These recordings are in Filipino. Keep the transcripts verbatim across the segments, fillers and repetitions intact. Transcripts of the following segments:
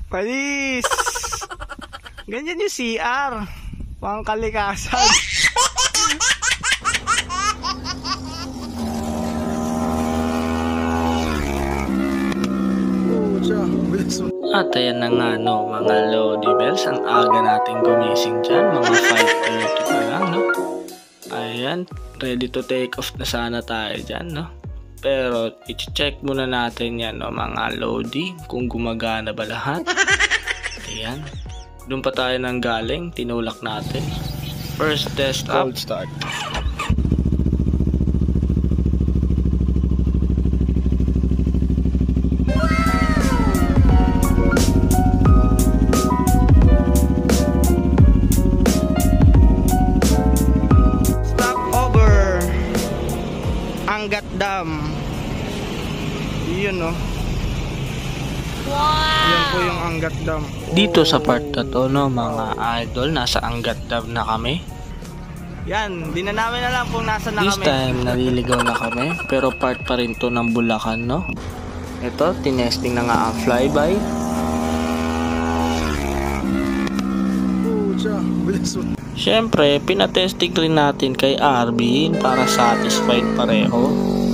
Palis! Ganyan yung C R. Pangkalikasan. At ayan na nga no, mga Lodi Bells, ang aga natin gumising dyan, mga five thirty pa lang no. Ayan, ready to take off na sana tayo dyan no. Pero i-check muna natin yan no, mga Lodi, kung gumagana ba lahat. Ayan, doon pa tayo nang galing, tinulak natin. First test up. Cold start. Angat Dam. Yun no. Wow. Yan po yung Angat Dam. Dito sa part na to no, mga idol, nasa Angat Dam na kami. Yan, di na namin alam kung nasa na This kami. This time naliligaw na kami, pero part pa rin to ng Bulacan no. Ito, tinesting na nga ang flyby. Siyempre, pinatesting rin natin kay Arvin para satisfied pareho.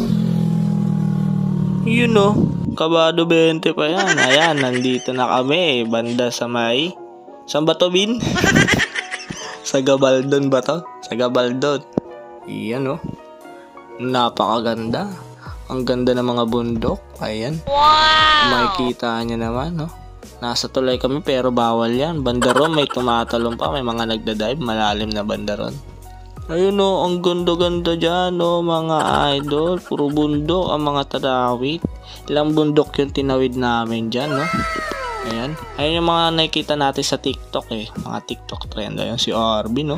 You know, kabado twenty pa yan. Ayan, nandito na kami, banda sa may... Saan ba to, Bin? Sa Gabaldon ba to? Sa Gabaldon. Iyan oh. Napakaganda. Ang ganda ng mga bundok. Ayan. Wow! Makikita nyo naman, no? Nasa tulay kami pero bawal yan. Bandaron, may tumatalon pa. May mga nagdadive. Malalim na bandaron. Ayun o, ang ganda-ganda dyan o mga idol. Puro bundok ang mga tarawit. Ilang bundok yung tinawid namin dyan, no? Ayan. Ayun yung mga nakikita natin sa TikTok eh. Mga TikTok trend. Ayun si Arvin, no?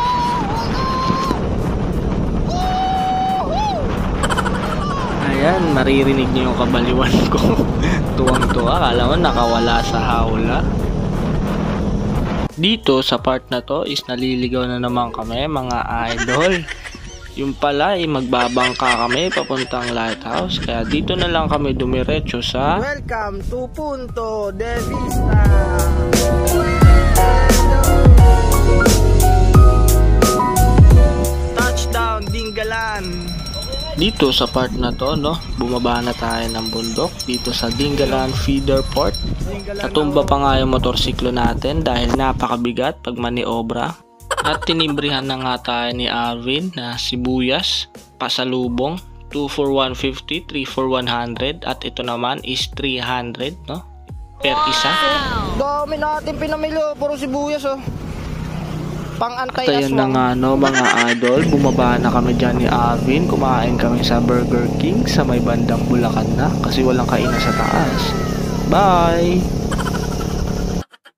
Ayan, maririnig niyo yung kabaliwan ko. Tuwang-tuwa, akala mo nakawala sa hawla. Dito sa part na to is naliligaw na naman kami mga idol. Yung pala ay magbabangka kami papuntang lighthouse. Kaya dito na lang kami dumiretso sa Welcome to Punto de Vista. Touchdown Dingalan. Dito sa part na to, no, bumaba na tayo ng bundok dito sa Dingalan Feeder Port. Natumba pa nga yung motorsiklo natin dahil napakabigat pag maniobra. At tinibrihan na nga tayo ni Arvin na sibuyas, pasalubong, two for one fifty, three for one hundred, at ito naman is three hundred, no, per isa. Dami natin pinamilo, puro sibuyas oh. Pang-antay aswang. At ayan na nga no mga idol, bumaba na kami dyan ni Arvin. Kumain kami sa Burger King sa may bandang Bulacan na kasi walang kainan sa taas. Bye!